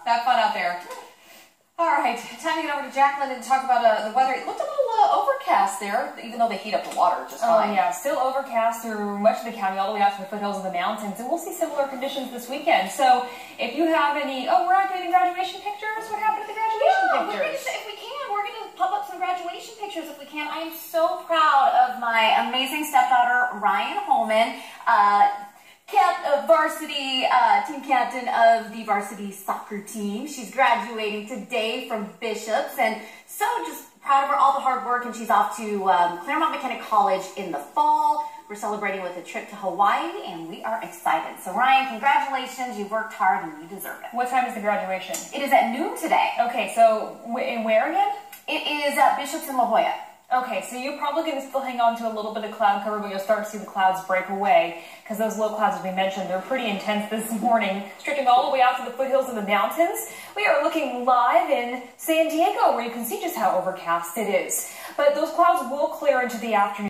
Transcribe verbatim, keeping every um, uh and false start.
Have fun out there. All right, time to get over to Jacqueline and talk about uh, the weather. It looked a little uh, overcast there, even though they heat up the water just fine. Oh yeah, still overcast through much of the county, all the way out to the foothills of the mountains, and we'll see similar conditions this weekend. So if you have any, oh, we're not getting graduation pictures? What happened to the graduation yeah, pictures? We're gonna, if we can, we're going to pop up some graduation pictures if we can. I am so proud of my amazing stepdaughter, Rhiann Holman. Uh, Cap, uh, varsity uh, team captain of the varsity soccer team. She's graduating today from Bishop's, and so just proud of her, all the hard work, and she's off to um, Claremont McKenna College in the fall. We're celebrating with a trip to Hawaii, and we are excited. So Rhiann, congratulations. You worked hard, and you deserve it. What time is the graduation? It is at noon today. Okay, so in where again? It is at Bishop's in La Jolla. Okay, so you're probably going to still hang on to a little bit of cloud cover, but you'll start to see the clouds break away, because those low clouds, as we mentioned, they're pretty intense this morning, stretching all the way out to the foothills of the mountains. We are looking live in San Diego, where you can see just how overcast it is. But those clouds will clear into the afternoon.